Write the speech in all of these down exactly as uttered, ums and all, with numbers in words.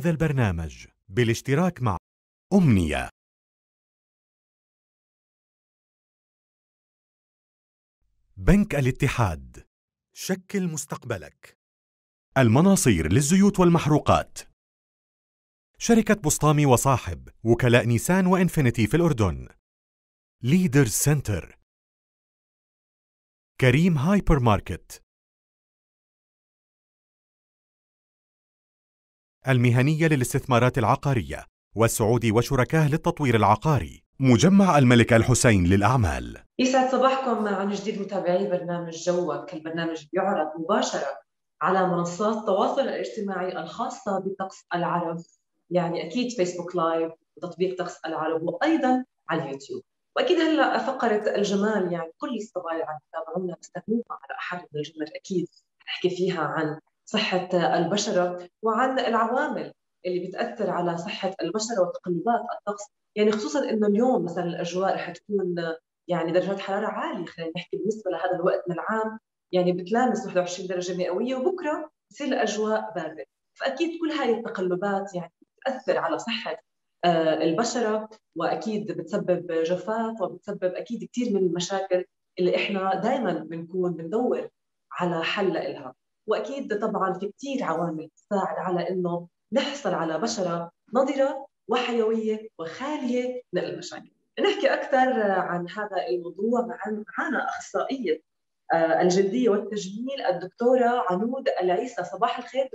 هذا البرنامج بالاشتراك مع أمنية. بنك الاتحاد، شكل مستقبلك. المناصير للزيوت والمحروقات. شركة بسطامي وصاحب، وكلاء نيسان وإنفينيتي في الأردن. ليدرز سنتر. كريم هايبر ماركت. المهنية للاستثمارات العقارية، والسعودي وشركاه للتطوير العقاري. مجمع الملك الحسين للأعمال. يسعد صباحكم عن جديد متابعي برنامج جوك. البرنامج بيعرض مباشرة على منصات التواصل الاجتماعي الخاصة بطقس العرب، يعني أكيد فيسبوك لايف وتطبيق طقس العرب، وأيضا على اليوتيوب. وأكيد هلأ فقرة الجمال، يعني كل الصبايا عم يتابعونا بيستخدموها على أحد من الجمل، أكيد نحكي فيها عن صحة البشرة وعن العوامل اللي بتأثر على صحة البشرة وتقلبات الطقس، يعني خصوصا إنه اليوم مثلا الأجواء رح تكون يعني درجات حرارة عالية، خلينا نحكي بالنسبة لهذا الوقت من العام، يعني بتلامس واحد وعشرين درجة مئوية، وبكرة بتصير الأجواء باردة. فأكيد كل هاي التقلبات يعني بتأثر على صحة البشرة، وأكيد بتسبب جفاف، وبتسبب أكيد كثير من المشاكل اللي إحنا دائما بنكون بندور على حل لها. وأكيد طبعا في كثير عوامل تساعد على إنه نحصل على بشرة نضرة وحيوية وخالية من المشاكل. نحكي أكثر عن هذا الموضوع معنا أخصائية الجلدية والتجميل الدكتورة عنود العيسى. صباح الخير.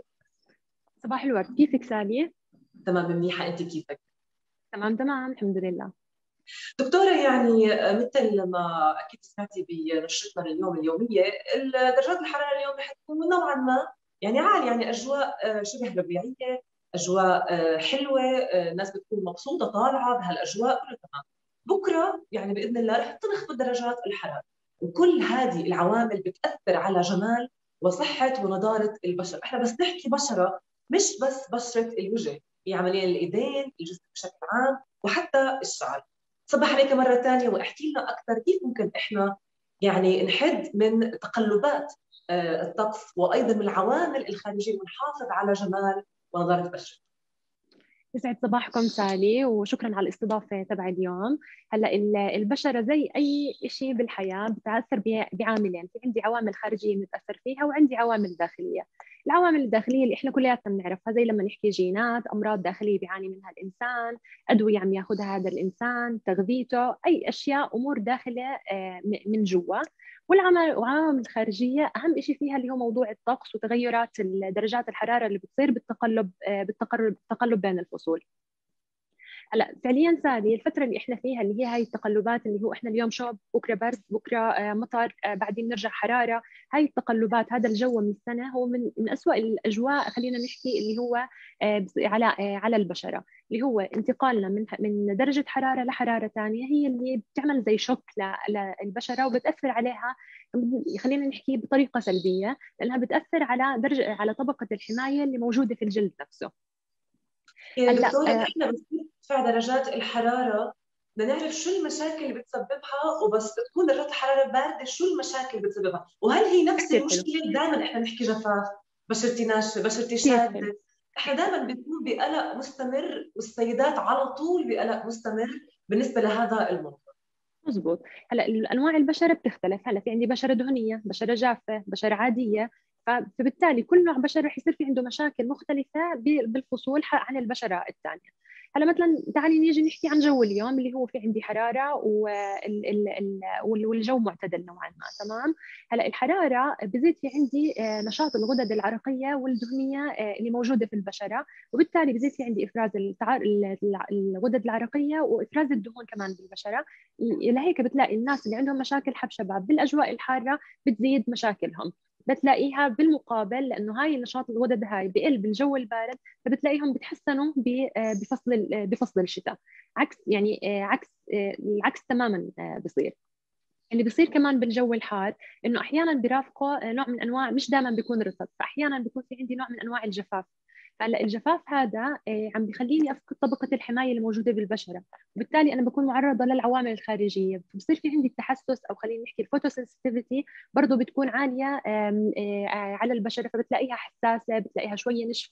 صباح الورد، كيفك سالية؟ تمام منيحة، أنت كيفك؟ تمام تمام الحمد لله. دكتورة، يعني مثل ما أكيد سمعتي بنشرتنا اليوم اليومية، درجات الحرارة اليوم رح تكون نوعا ما يعني عالية، يعني أجواء شبه ربيعية، أجواء حلوة، الناس بتكون مبسوطة طالعة بهالأجواء، كله تمام. بكرة يعني بإذن الله رح تنخفض درجات الحرارة، وكل هذه العوامل بتأثر على جمال وصحة ونضارة البشرة. احنا بس نحكي بشرة، مش بس بشرة الوجه، في عمليا الإيدين، الجسم بشكل عام، وحتى الشعر. صباح عليك مرة ثانية، واحكي لنا أكثر كيف ممكن إحنا يعني نحد من تقلبات الطقس وأيضا من العوامل الخارجية ونحافظ على جمال ونضارة البشرة. يسعد صباحكم سالي، وشكرا على الاستضافة تبع اليوم. هلا البشرة زي أي شيء بالحياة بتأثر بعاملين، في عندي عوامل خارجية بنتأثر فيها وعندي عوامل داخلية. العوامل الداخلية اللي احنا كلياتنا بنعرفها، زي لما نحكي جينات، أمراض داخلية بيعاني منها الإنسان، أدوية عم ياخذها هذا الإنسان، تغذيته، أي أشياء أمور داخلة من جوا. والعوامل الخارجية أهم شيء فيها اللي هو موضوع الطقس وتغيرات درجات الحرارة اللي بتصير بالتقلب بالتقلب بالتقلب بين الفصول. هلا فعليا سالي، الفتره اللي احنا فيها اللي هي هاي التقلبات، اللي هو احنا اليوم شوب، بكره برد، بكره مطر، بعدين نرجع حراره، هاي التقلبات، هذا الجو من السنه هو من من اسوأ الاجواء، خلينا نحكي اللي هو على على البشره، اللي هو انتقالنا من من درجه حراره لحراره ثانيه، هي اللي بتعمل زي شوك للبشره وبتاثر عليها، خلينا نحكي بطريقه سلبيه، لانها بتاثر على درجه على طبقه الحمايه اللي موجوده في الجلد نفسه. يا دكتورة، آه احنا بس نرتفع درجات الحرارة بدنا نعرف شو المشاكل اللي بتسببها، وبس تكون درجات الحرارة باردة شو المشاكل اللي بتسببها، وهل هي نفس المشكلة؟ دائما احنا نحكي جفاف، بشرتي ناشفة، بشرتي شادة، احنا دائما بنكون بقلق مستمر، والسيدات على طول بقلق مستمر بالنسبة لهذا الموضوع. مزبوط. هلا انواع البشره بتختلف، هلا في عندي بشره دهنيه، بشره جافه، بشره عاديه، فبالتالي كل نوع بشره رح يصير في عنده مشاكل مختلفه بالفصول عن البشره الثانيه. هلا مثلا تعالي نيجي نحكي عن جو اليوم، اللي هو في عندي حراره والجو معتدل نوعا ما، تمام. هلا الحراره بزيد في عندي نشاط الغدد العرقيه والدهنيه اللي موجوده في البشره، وبالتالي بزيد في عندي افراز الغدد العرقيه وافراز الدهون كمان بالبشره. لهيك بتلاقي الناس اللي عندهم مشاكل حب شباب بالاجواء الحاره بتزيد مشاكلهم، بتلاقيها بالمقابل لانه هاي نشاط الغدد هاي بقل بالجو البارد، فبتلاقيهم بتحسنوا بفصل بفصل الشتاء، عكس يعني عكس العكس تماما بصير. اللي بيصير كمان بالجو الحار انه احيانا بيرافقه نوع من انواع، مش دائما بيكون رطب، فاحيانا بيكون في عندي نوع من انواع الجفاف. فهلا الجفاف هذا عم بخليني افقد طبقه الحمايه اللي موجوده بالبشره، وبالتالي انا بكون معرضه للعوامل الخارجيه، فبصير في عندي التحسس، او خلينا نحكي الفوتوسنسيتيفيتي برضه بتكون عاليه على البشره، فبتلاقيها حساسه، بتلاقيها شويه نشفت،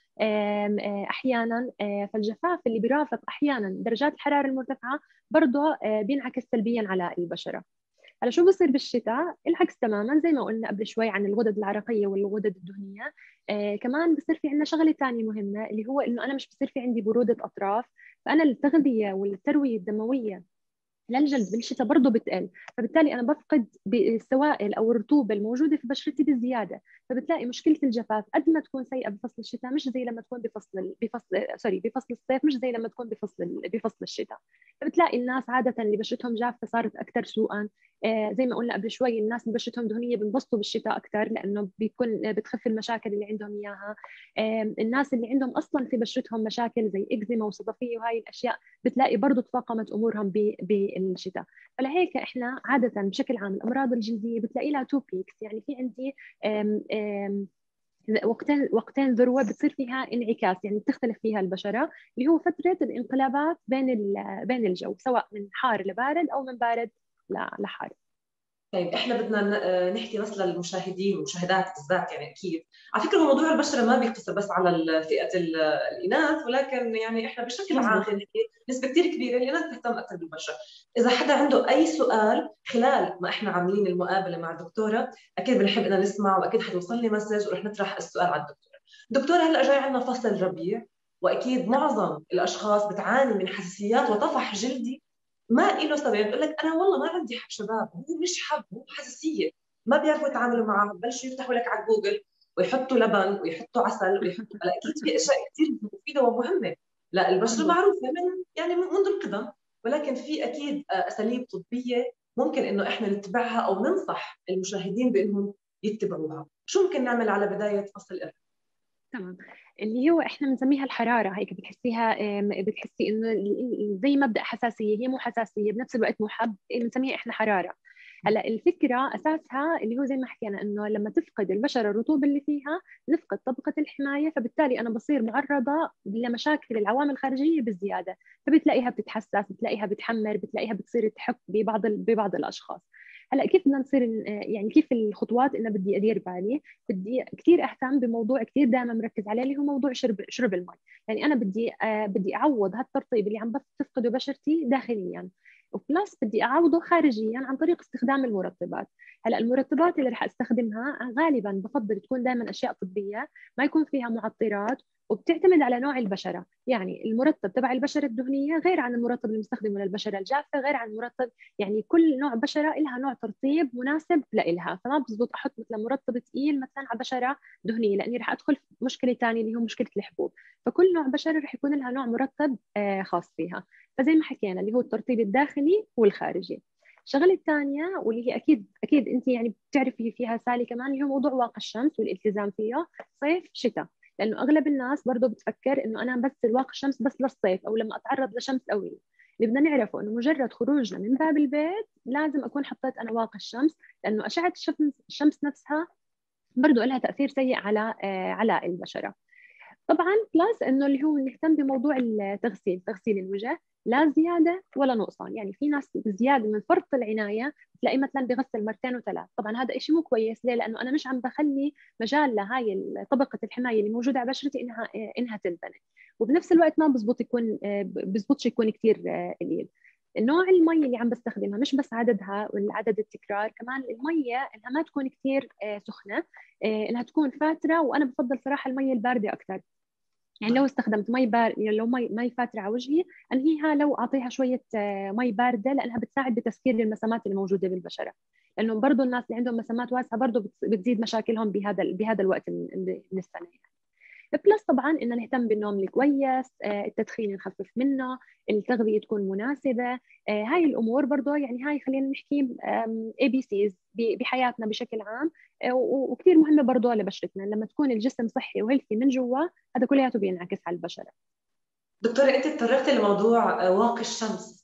أحيانا. فالجفاف اللي بيرافق أحيانا درجات الحرارة المرتفعة برضه بينعكس سلبيا على البشرة. هلا شو بصير بالشتاء؟ العكس تماما، زي ما قلنا قبل شوي عن الغدد العرقيه والغدد الدهنيه. آه كمان بصير في عندنا شغله ثانيه مهمه، اللي هو انه انا مش بصير في عندي بروده اطراف، فانا التغذيه والترويه الدمويه للجلد بالشتاء برضه بتقل، فبالتالي انا بفقد السوائل او الرطوبه الموجوده في بشرتي بزياده، فبتلاقي مشكله الجفاف قد ما تكون سيئه بفصل الشتاء مش زي لما تكون بفصل بفصل سوري بفصل الصيف، مش زي لما تكون بفصل بفصل الشتاء. فبتلاقي الناس عاده اللي بشرتهم جافه صارت اكثر سوءا. آه زي ما قلنا قبل شوي، الناس اللي بشرتهم دهنيه بينبسطوا بالشتاء اكثر لانه بيكون بتخف المشاكل اللي عندهم اياها. آه الناس اللي عندهم اصلا في بشرتهم مشاكل زي اكزيما وصدفيه وهي الاشياء بتلاقي برضه تفاقمت امورهم بالشتاء. فلهيك احنا عاده بشكل عام الامراض الجلديه بتلاقي لها تو بيكس، يعني في عندي آم آم وقتين وقتين ذروه بتصير فيها انعكاس، يعني بتختلف فيها البشره، اللي هو فتره الانقلابات بين بين الجو، سواء من حار لبارد او من بارد لحار. طيب احنا بدنا نحكي بس للمشاهدين والمشاهدات بالذات، يعني اكيد على فكره موضوع البشره ما بيقتصر بس على فئه الاناث، ولكن يعني احنا بشكل عام خلينا نحكي نسبه كثير كبيره الاناث تهتم اكثر بالبشره. اذا حدا عنده اي سؤال خلال ما احنا عاملين المقابله مع الدكتوره اكيد بنحب ان نسمع، واكيد حتوصلني مسج ورح نطرح السؤال على الدكتوره. دكتوره هلا جاي عندنا فصل ربيع، واكيد معظم الاشخاص بتعاني من حساسيات وطفح جلدي ما له سبب. بقول لك انا والله ما عندي حب شباب، هو مش حب، هو حساسيه، ما بيعرفوا يتعاملوا معه، بلشوا يفتحوا لك على جوجل ويحطوا لبن ويحطوا عسل ويحطوا هلا اكيد في اشياء كثير مفيده ومهمه. لا البشره معروفه من يعني منذ القدم، ولكن في اكيد اساليب طبيه ممكن انه احنا نتبعها او ننصح المشاهدين بانهم يتبعوها. شو ممكن نعمل على بدايه فصل الإرهاب؟ تمام. اللي هو احنا بنسميها الحراره، هيك بتحسيها بتحسي انه زي مبدا حساسيه، هي مو حساسيه بنفس الوقت مو حب، بنسميها احنا حراره. هلا الفكره اساسها اللي هو زي ما حكينا انه لما تفقد البشره الرطوبه اللي فيها نفقد طبقه الحمايه، فبالتالي انا بصير معرضه لمشاكل العوامل الخارجيه بزياده، فبتلاقيها بتتحسس، بتلاقيها بتحمر، بتلاقيها بتصير تحك ببعض ببعض الاشخاص. هلا كيف بدنا نصير يعني كيف الخطوات اللي بدي ادير بالي؟ بدي كثير اهتم بموضوع كثير دائما مركز عليه اللي هو موضوع شرب شرب المي. يعني انا بدي آه بدي اعوض هالترطيب اللي عم تفقده بشرتي داخليا، وبلس بدي اعوضه خارجيا عن طريق استخدام المرطبات. هلا المرطبات اللي رح استخدمها غالبا بفضل تكون دائما اشياء طبيه، ما يكون فيها معطرات، وبتعتمد على نوع البشره. يعني المرطب تبع البشره الدهنيه غير عن المرطب المستخدم للبشره الجافه، غير عن المرطب، يعني كل نوع بشره لها نوع ترطيب مناسب لإلها، فما بزبط احط مثلا مرطب ثقيل مثلا على بشره دهنيه لاني رح ادخل في مشكله ثانيه اللي هو مشكله الحبوب. فكل نوع بشره رح يكون لها نوع مرطب خاص فيها. فزي ما حكينا اللي هو الترطيب الداخلي والخارجي. الشغله الثانيه واللي هي اكيد اكيد انت يعني بتعرفي فيها سالي كمان، اللي هو موضوع واقي الشمس والالتزام فيها صيف شتاء، لانه اغلب الناس برضه بتفكر انه انا بس واقي الشمس بس للصيف او لما اتعرض لشمس قويه. اللي بدنا نعرفه انه مجرد خروجنا من باب البيت لازم اكون حطيت انا واقي الشمس، لانه اشعه الشمس الشمس نفسها برضه لها تاثير سيء على آه على البشره. طبعا بلس انه اللي هو نهتم بموضوع التغسيل، تغسيل الوجه لا زياده ولا نقصان. يعني في ناس بزياده من فرط العنايه تلاقي مثلا بغسل مرتين وثلاث، طبعا هذا شيء مو كويس. ليه؟ لانه انا مش عم بخلي مجال لهاي طبقه الحمايه اللي موجوده على بشرتي انها انها تنبني، وبنفس الوقت ما بزبط يكون بزبطش يكون كثير قليل. نوع المي اللي عم بستخدمها مش بس عددها ولا عدد التكرار، كمان المية انها ما تكون كثير سخنه، انها تكون فاتره، وانا بفضل صراحه المية البارده اكثر. يعني لو استخدمت مي بار يعني لو مي مي فاتره على وجهي انهيها، لو اعطيها شويه مي بارده لانها بتساعد بتسكير المسامات اللي موجوده بالبشره، لانه برضه الناس اللي عندهم مسامات واسعه برضه بتزيد مشاكلهم بهذا بهذا الوقت من السنه يعني. بلس طبعا ان نهتم بالنوم الكويس، التدخين نخفف منه، التغذيه تكون مناسبه، هاي الامور برضه يعني هاي خلينا نحكي اي بي سيز بحياتنا بشكل عام، وكثير مهمه برضه لبشرتنا. لما تكون الجسم صحي وهيلثي من جوا هذا كلياته بينعكس على البشره. دكتوره انت تطرقت لموضوع واقي الشمس.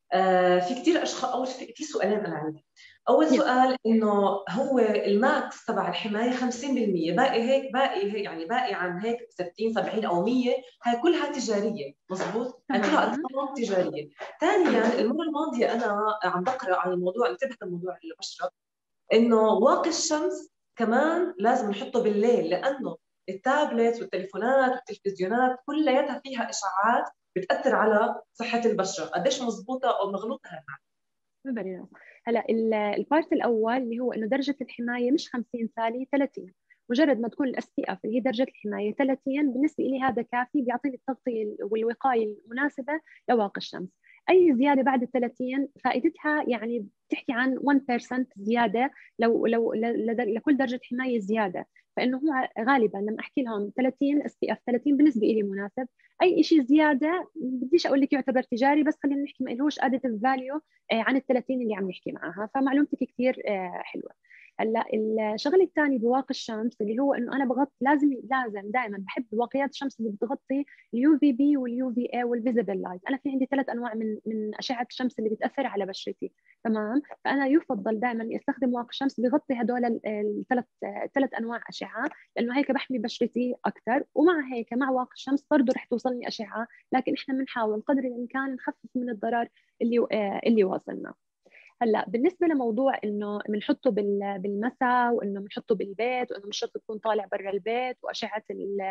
آه في كثير اشخاص، اول في, في سؤالين انا عندي. اول سؤال انه هو الماكس تبع الحمايه خمسين بالمية، باقي هيك باقي هيك يعني باقي عن هيك ستين سبعين او مية، هاي كلها تجاريه مزبوط؟ هاي كلها ارقام تجاريه. ثانيا المره الماضيه انا عم بقرا عن الموضوع، انتبهت لموضوع البشره، انه واقي الشمس كمان لازم نحطه بالليل، لانه التابلت والتليفونات والتلفزيونات كلياتها فيها اشعاعات بتاثر على صحه البشره، قديش مضبوطه او مغلوطه هالمعلومه؟ هلا البارت الاول اللي هو انه درجه الحمايه مش خمسين سالي ثلاثين، مجرد ما تكون الاس بي اف اللي هي درجه الحمايه ثلاثين بالنسبه لي هذا كافي، بيعطيني التغطيه والوقايه المناسبه لواقي الشمس. اي زياده بعد ال ثلاثين فائدتها يعني بتحكي عن واحد بالمية زياده، لو لو لكل درجه حمايه زياده، فانه هو غالبا لما احكي لهم ثلاثين اس بي اف ثلاثين بالنسبه لي مناسب. اي شيء زياده بديش اقول لك يعتبر تجاري، بس خلينا نحكي ما لهوش اديتيف فاليو عن ال ثلاثين اللي عم نحكي معاها، فمعلومتك كثير حلوه. هلا الشغله الثانيه بواقي الشمس اللي هو انه انا بغطي، لازم لازم دائما بحب واقيات الشمس اللي بتغطي اليو في بي واليو في اي والفيزبل لايت. انا في عندي ثلاث انواع من من اشعه الشمس اللي بتاثر على بشرتي، تمام؟ فانا يفضل دائما استخدم واقي الشمس بغطي هدول الثلاث ثلاث انواع اشعه، لانه هيك بحمي بشرتي اكثر. ومع هيك مع واقي الشمس برضه رح توصلني اشعه، لكن احنا بنحاول قدر الامكان نخفف من الضرر اللي اللي واصلنا. هلا بالنسبه لموضوع انه بنحطه بالمساء وانه بنحطه بالبيت وانه مش شرط تكون طالع برا البيت، واشعه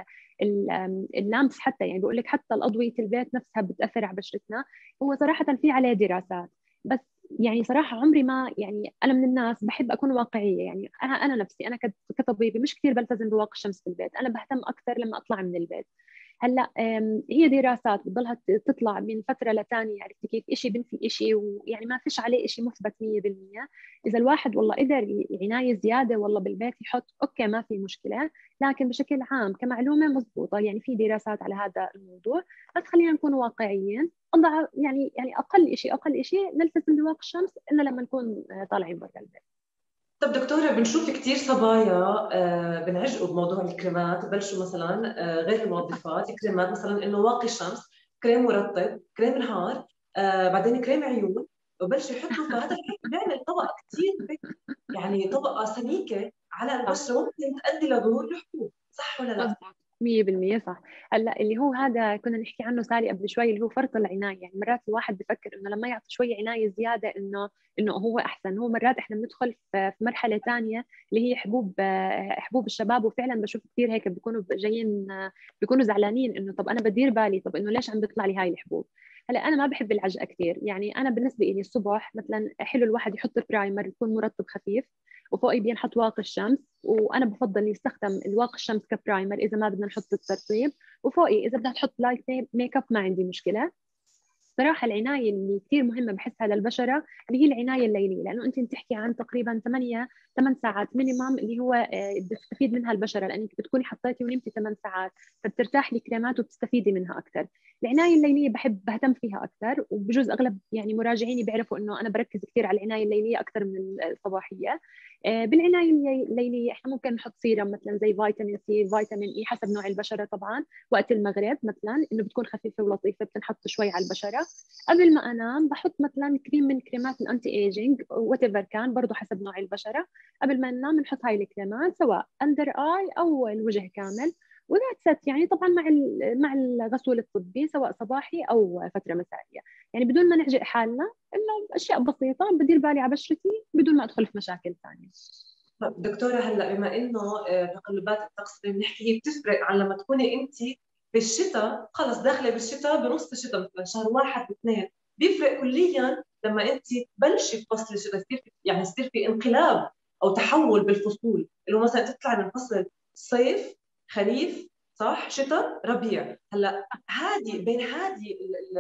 اللامس حتى، يعني بيقول لك حتى الاضويه البيت نفسها بتاثر على بشرتنا. هو صراحه في عليه دراسات، بس يعني صراحه عمري ما، يعني انا من الناس بحب اكون واقعيه. يعني انا انا نفسي انا كطبيبه مش كثير بلتزم بواقي الشمس في البيت، انا بهتم اكثر لما اطلع من البيت. هلا هي دراسات بتضلها تطلع من فتره لثانيه، عرفتي كيف؟ شيء بنفي شيء، ويعني ما فيش عليه شيء مثبت مية بالمية. اذا الواحد والله قدر عنايه زياده والله بالبيت يحط، اوكي ما في مشكله، لكن بشكل عام كمعلومه مضبوطه يعني في دراسات على هذا الموضوع. بس خلينا نكون واقعيين، أضع يعني يعني اقل شيء اقل شيء نلتزم بواقي الشمس الا لما نكون طالعين برا البيت. طب دكتورة، بنشوف كثير صبايا آه بنعجقوا بموضوع الكريمات، بلشوا مثلا آه غير المنظفات كريمات، مثلا انه واقي شمس، كريم مرطب، كريم نهار، آه بعدين كريم عيون، وبلشوا يحطوا. فهذا بيعمل طبقة كثير، يعني طبقة سميكة على البشرة، ممكن تؤدي لظهور الحبوب، صح ولا لا؟ مزبوط مية بالمية صح. هلا اللي هو هذا كنا نحكي عنه سالي قبل شوي، اللي هو فرط العناية. يعني مرات الواحد بفكر انه لما يعطي شوية عناية زيادة انه انه هو احسن. هو مرات احنا بندخل في مرحلة ثانية اللي هي حبوب حبوب الشباب، وفعلا بشوف كثير هيك بيكونوا جايين بيكونوا زعلانين انه طب انا بدير بالي، طب انه ليش عم بيطلع لي هاي الحبوب. هلا انا ما بحب العجقه كثير. يعني انا بالنسبه لي الصبح مثلا حلو الواحد يحط برايمر يكون مرطب خفيف، وفوقي بينحط واقي الشمس. وانا بفضل يستخدم الواقي الشمس كبرايمر اذا ما بدنا نحط الترطيب، وفوقي اذا بدها تحط لايت ميك اب ما عندي مشكله. صراحه العنايه اللي كثير مهمه بحسها للبشره اللي هي العنايه الليليه، لانه انت بتحكي عن تقريبا ثمانية ثمان ساعات مينيمم اللي هو بتستفيد منها البشره، لانك بتكوني حطيتي ونمتي ثمان ساعات، فبترتاح الكريمات وبتستفيدي منها اكثر. العنايه الليليه بحب بهتم فيها اكثر، وبجوز اغلب يعني مراجعيني بيعرفوا انه انا بركز كثير على العنايه الليليه اكثر من الصباحيه. بالعنايه الليليه احنا ممكن نحط سيرم مثلا زي فيتامين سي، فيتامين اي، حسب نوع البشره طبعا. وقت المغرب مثلا انه بتكون خفيفه ولطيفه بتنحط شوي على البشره. قبل ما انام بحط مثلا كريم من كريمات الانتي ايجينج وات ايفر كان، برضه حسب نوع البشره. قبل ما ننام نحط هاي الكريمات سواء اندر اي او الوجه كامل، وذات ست يعني طبعا مع مع الغسول الطبي سواء صباحي او فتره مسائيه، يعني بدون ما نعجق حالنا، انه اشياء بسيطه بدير بالي على بشرتي بدون ما ادخل في مشاكل ثانيه. دكتوره، هلا بما انه تقلبات الطقس اللي بنحكي هي بتفرق عن لما تكوني انت بالشتاء، خلص داخله بالشتاء بنص الشتاء مثلا شهر واحد واثنين، بيفرق كليا لما انت تبلشي بفصل الشتاء، يصير يعني يصير في انقلاب او تحول بالفصول، اللي مثلا تطلع من فصل صيف خريف صح شتاء ربيع. هلا هذه بين هذه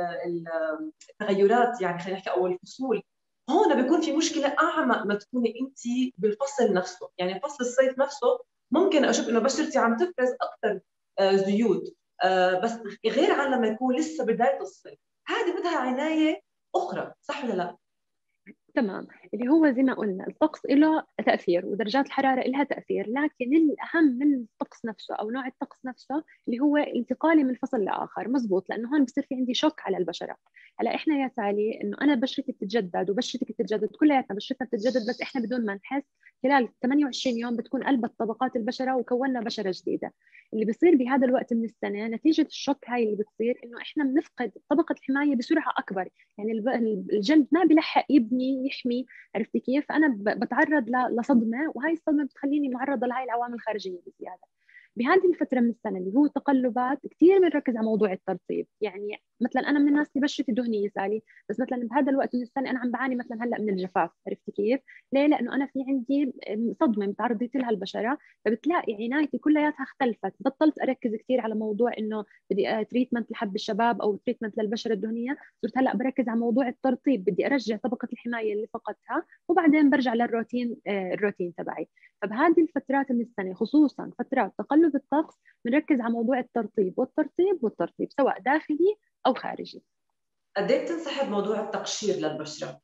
التغيرات يعني خلينا نحكي او الفصول، هون بيكون في مشكله اعمق ما تكوني انت بالفصل نفسه. يعني فصل الصيف نفسه ممكن اشوف انه بشرتي عم تفرز اكثر زيوت، بس غير عن لما يكون لسه بدايه الصيف، هذه بدها عنايه اخرى، صح ولا لا؟ تمام. اللي هو زي ما قلنا الطقس له تأثير ودرجات الحرارة لها تأثير، لكن الأهم من الطقس نفسه أو نوع الطقس نفسه اللي هو انتقالي من فصل لآخر. مزبوط، لأنه هون بصير في عندي شوك على البشرة. هلا إحنا يا سالي إنه أنا بشرتي بتتجدد وبشرتك بتتجدد، كلياتنا بشرتنا بتتجدد، بس إحنا بدون ما نحس خلال ثمانية وعشرين يوم بتكون قلبت طبقات البشرة وكوننا بشرة جديدة. اللي بيصير بهذا الوقت من السنة نتيجة الشوك هاي اللي بتصير إنه إحنا بنفقد طبقة الحماية بسرعة أكبر. يعني الجلد ما بيلحق يبني يحمي، عرفتي كيف؟ فانا بتعرض لصدمه، وهي الصدمه بتخليني معرضه لهي العوامل الخارجيه بزياده. بهذه الفترة من السنة اللي هو تقلبات كثير بنركز على موضوع الترطيب. يعني مثلا أنا من الناس اللي بشرتي دهنية سالي، بس مثلا بهذا الوقت من السنة أنا عم بعاني مثلا هلأ من الجفاف. عرفتي كيف؟ ليه؟ لأنه أنا في عندي صدمة متعرضت لها البشرة، فبتلاقي عنايتي كلياتها اختلفت. بطلت أركز كثير على موضوع إنه بدي تريتمنت لحب الشباب أو تريتمنت للبشرة الدهنية، صرت هلأ بركز على موضوع الترطيب، بدي أرجع طبقة الحماية اللي فقدتها وبعدين برجع للروتين آه، الروتين تبعي. فبهذه الفترات من السنة خصوصا فترات تقلب الطقس بنركز على موضوع الترطيب والترطيب والترطيب سواء داخلي أو خارجي. قد ايه بتنصحي بموضوع التقشير للبشره؟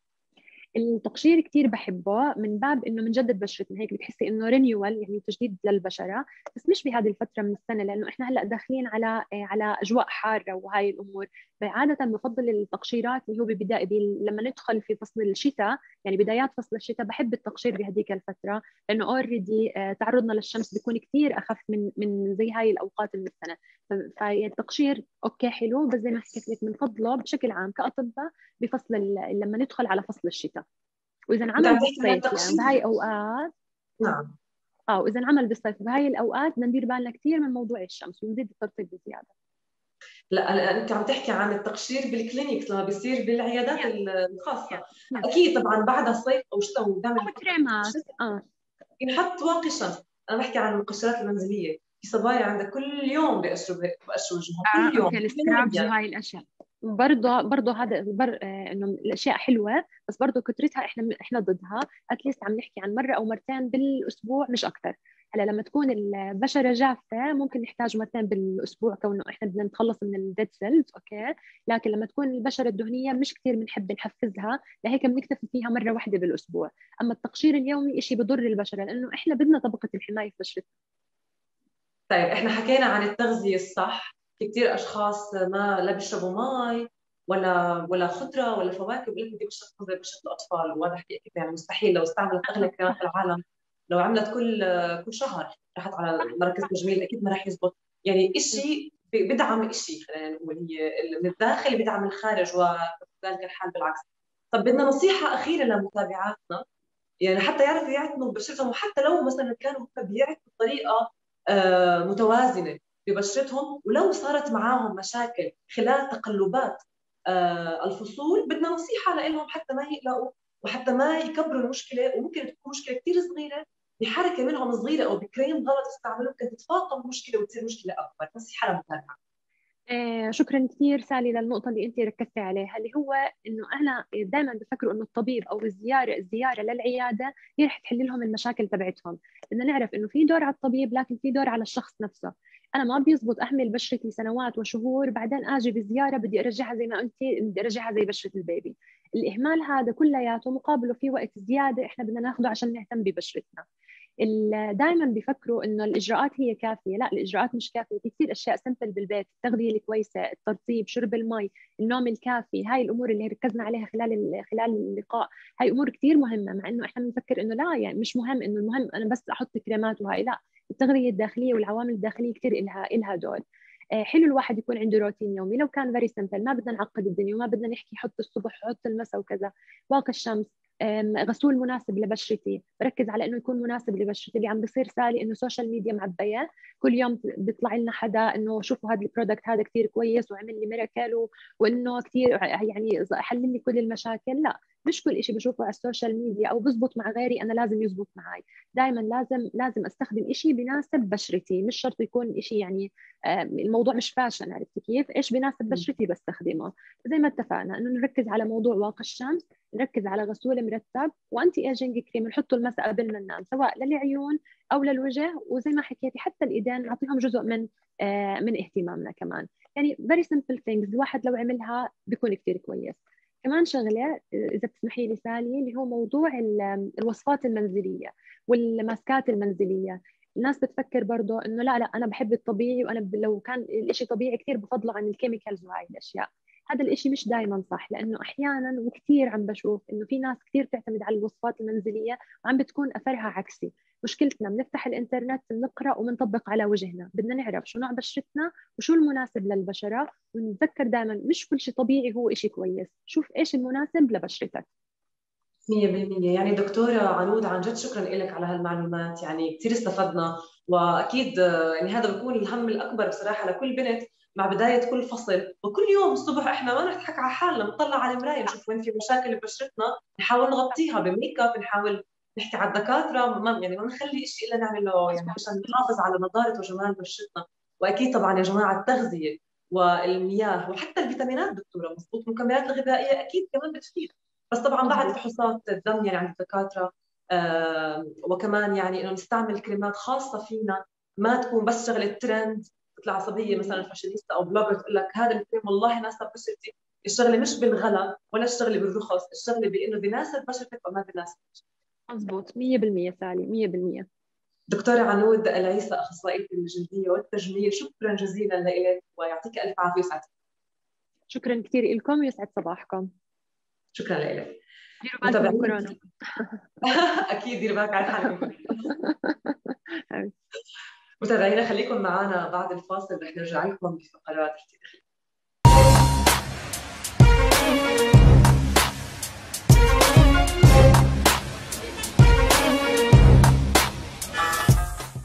التقشير كتير بحبه من باب انه بنجدد بشرتنا، هيك بتحسي انه رينيوال يعني تجديد للبشره، بس مش بهذه الفتره من السنه لانه احنا هلا داخلين على على اجواء حاره وهاي الامور. عاده بفضل التقشيرات اللي هو ببدايه لما ندخل في فصل الشتاء، يعني بدايات فصل الشتاء بحب التقشير بهذيك الفتره، لانه اوريدي تعرضنا للشمس بيكون كتير اخف من من زي هاي الاوقات من السنه. فالتقشير اوكي حلو، بس زي ما حكيت لك بنفضله بشكل عام كاطباء بفصل لما ندخل على فصل الشتاء. واذا انت عم انعمل تحكي عن بالصيف يعني بهاي التقشير. اوقات، نعم. اه واذا انعمل بالصيف بهاي الاوقات بدنا ندير بالنا كثير من موضوع الشمس ونزيد الترطيب بزياده. لا هلا انت عم تحكي عن التقشير بالكلينيك لما بيصير بالعيادات يس الخاصه. يس اكيد طبعا بعدها صيف او شتاء ودائما او يحط كريمات. اه ينحط واقي شمس. انا بحكي عن المقشرات المنزليه، في صبايا عندها كل يوم بيقشروا بيقشروا وجههم اه كل اوكي يوم كل يوم السكرابز يعني. وهاي الاشياء برضه برضه هذا بر... آه انه الاشياء حلوه، بس برضه كثرتها احنا احنا ضدها. اتليست عم نحكي عن مره او مرتين بالاسبوع مش اكثر. هلا لما تكون البشره جافه ممكن نحتاج مرتين بالاسبوع كونه احنا بدنا نتخلص من الديد سيلز، اوكي. لكن لما تكون البشره الدهنيه مش كثير بنحب نحفزها، لهيك بنكتفي فيها مره واحده بالاسبوع. اما التقشير اليومي شيء بضر البشره لانه احنا بدنا طبقه الحمايه في بشرتنا. طيب احنا حكينا عن التغذيه الصح، في كثير اشخاص ما لا بيشربوا مي ولا ولا خضره ولا فواكه، بيقول لك بدي بشرب زي بشره الاطفال، وهذا حكي اكيد يعني مستحيل. لو استعملت اغلى كريمات في صح العالم، لو عملت كل كل شهر راحت على صح مركز صح. تجميل، اكيد ما راح يزبط. يعني شيء بدعم شيء، خلينا نقول هي من الداخل بدعم الخارج، وذلك الحال بالعكس. طب بدنا نصيحه اخيره لمتابعاتنا، يعني حتى يعرفوا يعتنوا ببشرتهم، وحتى لو مثلا كانوا بيعتنوا بطريقه آه، متوازنه ببشرتهم، ولو صارت معاهم مشاكل خلال تقلبات آه، الفصول، بدنا نصيحه لهم حتى ما يقلقوا وحتى ما يكبروا المشكله. وممكن تكون مشكله كثير صغيره بحركه منهم صغيره او بكريم غلط استعملوه ممكن تتفاقم المشكله وتصير مشكله اكبر. نصيحه للمتابعه. آه، شكرا كثير سالي للنقطة اللي أنت ركزتي عليها، اللي هو إنه أنا دائما بفكروا إنه الطبيب أو الزيارة الزيارة للعيادة هي رح تحل لهم المشاكل تبعتهم. بدنا نعرف إنه في دور على الطبيب لكن في دور على الشخص نفسه. أنا ما بيزبط أحمل بشرتي سنوات وشهور بعدين أجي بزيارة بدي أرجعها زي ما قلتي، بدي أرجعها زي بشرة البيبي. الإهمال هذا كلياته مقابله في وقت زيادة إحنا بدنا ناخده عشان نهتم ببشرتنا. دائما بيفكروا انه الاجراءات هي كافيه، لا الاجراءات مش كافيه. في كثير اشياء سمبل بالبيت، التغذيه الكويسه، الترطيب، شرب المي، النوم الكافي، هاي الامور اللي ركزنا عليها خلال خلال اللقاء، هاي امور كثير مهمه. مع انه احنا بنفكر انه لا يعني مش مهم، انه المهم انا بس احط كريمات وهاي، لا، التغذيه الداخليه والعوامل الداخليه كثير لها لها دور. حلو الواحد يكون عنده روتين يومي لو كان فيري سمبل، ما بدنا نعقد الدنيا وما بدنا نحكي حط الصبح حط المساء وكذا. واقي الشمس، غسول مناسب لبشرتي، بركز على انه يكون مناسب لبشرتي. اللي عم بصير سالي انه سوشيال ميديا معبيه، كل يوم بيطلع لنا حدا انه شوفوا هذا البرودكت هذا كثير كويس وعمل لي ميراكل وانه كثير يعني حل لي كل المشاكل. لا، مش كل شيء بشوفه على السوشيال ميديا او بزبط مع غيري انا لازم يزبط معي. دائما لازم لازم استخدم شيء بيناسب بشرتي، مش شرط يكون شيء يعني الموضوع مش فاشن. عرفتي كيف؟ ايش بيناسب بشرتي بستخدمه. زي ما اتفقنا انه نركز على موضوع واقي الشمس، نركز على غسول مرتب وانتي ايجنج كريم نحطه المساء قبل ما ننام سواء للعيون او للوجه. وزي ما حكيتي حتى الايدين نعطيهم جزء من آه من اهتمامنا كمان. يعني very simple things الواحد لو عملها بيكون كثير كويس. كمان شغله اذا بتسمحي لي سالي، اللي هو موضوع الوصفات المنزليه والماسكات المنزليه. الناس بتفكر برضه انه لا لا انا بحب الطبيعي، وانا لو كان الاشي طبيعي كثير بفضله عن الكيميكالز وهاي الاشياء. هذا الاشي مش دائما صح، لانه احيانا وكثير عم بشوف انه في ناس كثير تعتمد على الوصفات المنزليه وعم بتكون اثرها عكسي. مشكلتنا بنفتح الانترنت بنقرا وبنطبق على وجهنا، بدنا نعرف شو نوع بشرتنا وشو المناسب للبشره، ونتذكر دائما مش كل شيء طبيعي هو شيء كويس، شوف ايش المناسب لبشرتك. مية بالمية. يعني دكتورة عنود، عن جد شكرا لك على هالمعلومات، يعني كثير استفدنا. وأكيد آه، يعني هذا بيكون الهم الأكبر بصراحة لكل بنت مع بداية كل فصل، وكل يوم الصبح إحنا ما نضحك على حالنا، نطلع على المراية نشوف وين في مشاكل ببشرتنا، نحاول نغطيها بميك اب، نحاول نحكي على الدكاترة، ما يعني ما نخلي شيء إلا نعمله يعني مظبوط. عشان نحافظ على نضارة وجمال بشرتنا. وأكيد طبعا يا جماعة التغذية والمياه وحتى الفيتامينات دكتورة، مضبوط، المكملات الغذائية أكيد كمان بتفيد. بس طبعا بعد مظبوط. فحوصات الدم يعني عند الدكاتره، آه وكمان يعني انه نستعمل كريمات خاصه فينا، ما تكون بس شغله ترند، تطلع عصبيه مثلا فاشينيستا او بلوجر تقول لك هذا الكريم والله يناسب بشرتي. الشغله مش بالغلا ولا الشغله بالرخص، الشغله بانه بيناسب بشرتك وما بيناسب. مظبوط. مية بالمية سالي، مية بالمية. دكتوره عنود العيسى، اخصائيه الجلديه والتجميل، شكرا جزيلا لك ويعطيك الف عافيه ويسعدك. شكرا كثير لكم، يسعد صباحكم. شكرا لك. ديروا بالكم من متابعين كورونا. اكيد دير بالك على حالك. متابعينا خليكم معنا بعد الفاصل، رح نرجع لكم بفقرات جديدة.